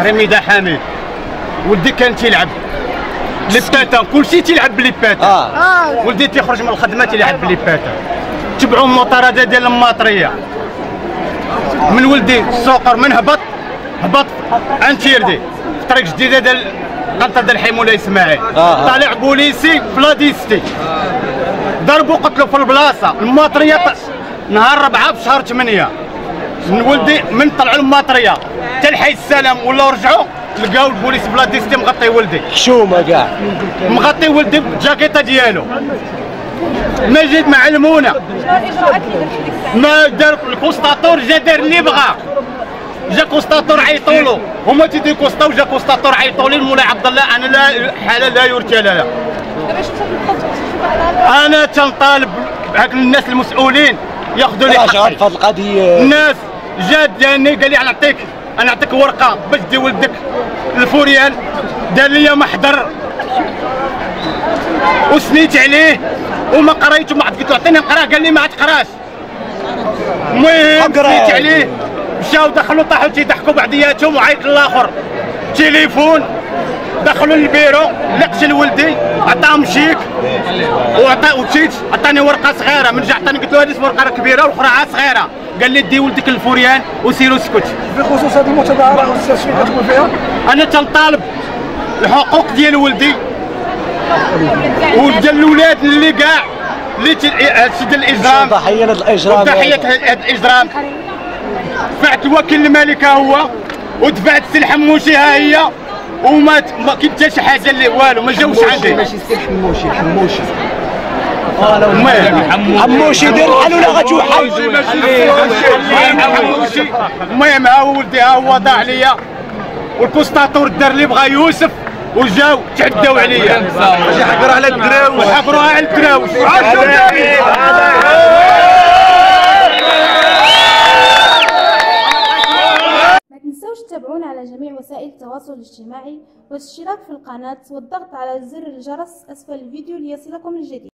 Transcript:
رميدة حميد ولدي كان تيلعب ليباتان، كلشي تيلعب بليباتان. ولدي تيخرج من الخدمه تيلعب بليباتان. تبعوا المطارده ديال الماطريه من ولدي السوقر، من هبط عن تيردي في طريق جديده ديال قنطره ديال الحي مولاي اسماعيل. طالع بوليسي بلاديستي ضربوا قتلوا في البلاصه الماطريه نهار 4 في شهر 8. من ولدي من طلعوا الماطريه حتى الحي السلام ولاو رجعوا لقاو البوليس بلاديستي مغطي ولدي، حشومه كاع مغطي ولدي بالجاكيطه ديالو. ما جيت مع المونه ما دار الكونستاتور، جا دار اللي بغا، جا كونستاتور عيطوا له، هما تيديروا كونستاتور، جا كونستاتور عيطوا لي مولاي عبد الله انا لا حاله لا يرثى لها. انا تنطالب هاك الناس المسؤولين ياخذوا لي حقي. في القضيه الناس جات جاني قال لي انا نعطيك ورقه باش دي ولدك الفوريال، دار لي محضر وسنيت عليه وما قريت وما قلت له عطيني نقرا، قال لي ما تقراش. المهم سنيت عليه، مشاو دخلوا طاحوا تيضحكوا بعضياتهم وعيط الاخر تليفون، دخلوا للبيرو لقت لولدي عطاهم شيك ومشيت عطاني ورقه صغيره. من جا عطاني قلت له هذه ورقه كبيره والاخرى عاد صغيره، قال لي دي ولدك الفوريان وسيروا اسكت. بخصوص هذه المتابعه الاستاذ شنو كتقول فيها؟ انا تنطالب الحقوق ديال ولدي وديال الاولاد اللي كاع اللي هادشي ديال الاجرام، ضحيه الاجرام، ضحيه هذا الاجرام. دفعت الوكيل الملكه هو ودفعت السي الحموشي ها هي، وما كاين حتى شي حاجه اللي والو ما جاوش عندي. ماشي السي الحموشي، حموشي حموشي دير الحل ولا غتوحل. المهم ها هو ولدي ها هو ضاع عليا، والكونستاتور دار اللي بغا يوسف وجاو تعداو عليا، حقروا على الدراوش، حقروها على الدراوش. ما تنسوش تتابعونا على جميع وسائل التواصل الاجتماعي والاشتراك في القناة والضغط على زر الجرس أسفل الفيديو ليصلكم الجديد.